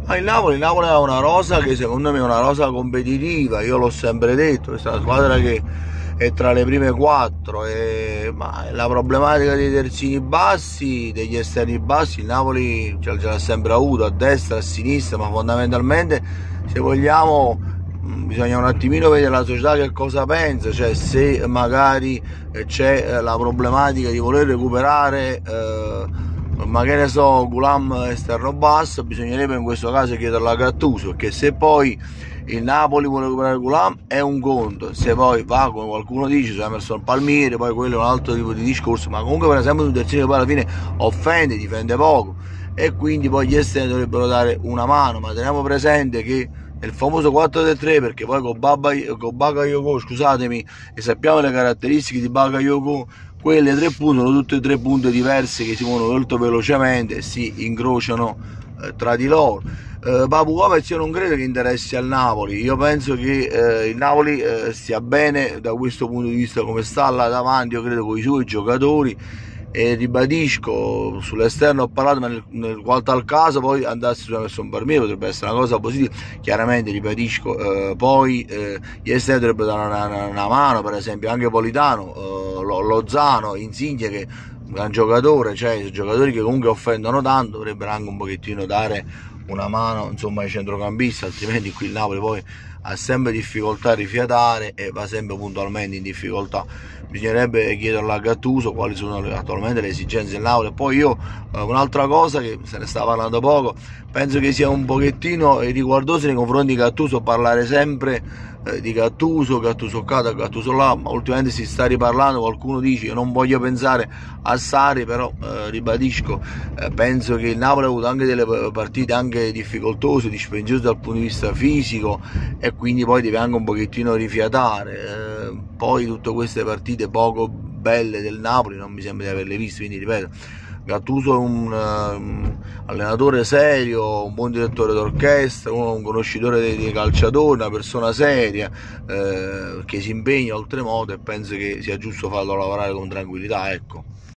Ma il Napoli ha una rosa che secondo me è una rosa competitiva, io l'ho sempre detto, questa è una squadra che è tra le prime quattro, ma la problematica dei terzini bassi, degli esterni bassi, il Napoli ce l'ha sempre avuto a destra, a sinistra, ma fondamentalmente se vogliamo bisogna un attimino vedere la società che cosa pensa, cioè se magari c'è la problematica di voler recuperare ma che ne so, Gulam esterno basso, bisognerebbe in questo caso chiederlo a Gattuso, perché se poi il Napoli vuole recuperare Gulam è un conto, se poi va come qualcuno dice su Emerson Palmieri, poi quello è un altro tipo di discorso, ma comunque per esempio un terzino che poi alla fine offende, difende poco e quindi poi gli esterni dovrebbero dare una mano, ma teniamo presente che è il famoso 4-3, perché poi con Bakayoko, scusatemi, e sappiamo le caratteristiche di Bakayoko, quelle tre punte sono tutte tre punte diverse che si muovono molto velocemente e si incrociano tra di loro. Papu Gomez io non credo che interessi al Napoli, io penso che il Napoli stia bene da questo punto di vista come sta là davanti, io credo con i suoi giocatori, e ribadisco, sull'esterno ho parlato, ma nel tal caso poi andasse su Emerson Palmieri potrebbe essere una cosa positiva, chiaramente ribadisco, poi gli esterni dovrebbero dare una mano, per esempio anche Politano, Lozano, Insigne, che è un gran giocatore, cioè giocatori che comunque offendono tanto, dovrebbero anche un pochettino dare una mano insomma ai centrocampisti, altrimenti qui il Napoli poi ha sempre difficoltà a rifiatare e va sempre puntualmente in difficoltà. Bisognerebbe chiederlo a Gattuso quali sono attualmente le esigenze del Napoli. E poi io un'altra cosa che se ne sta parlando poco, penso che sia un pochettino riguardoso nei confronti di Gattuso parlare sempre di Gattuso qua, Gattuso là, ma ultimamente si sta riparlando, qualcuno dice, io non voglio pensare a Sarri, però ribadisco, penso che il Napoli ha avuto anche delle partite anche difficoltose, dispendiose dal punto di vista fisico e quindi poi deve anche un pochettino rifiatare, poi tutte queste partite poco belle del Napoli non mi sembra di averle viste, quindi ripeto, Gattuso è un allenatore serio, un buon direttore d'orchestra, un conoscitore dei calciatori, una persona seria che si impegna oltremodo e penso che sia giusto farlo lavorare con tranquillità, ecco.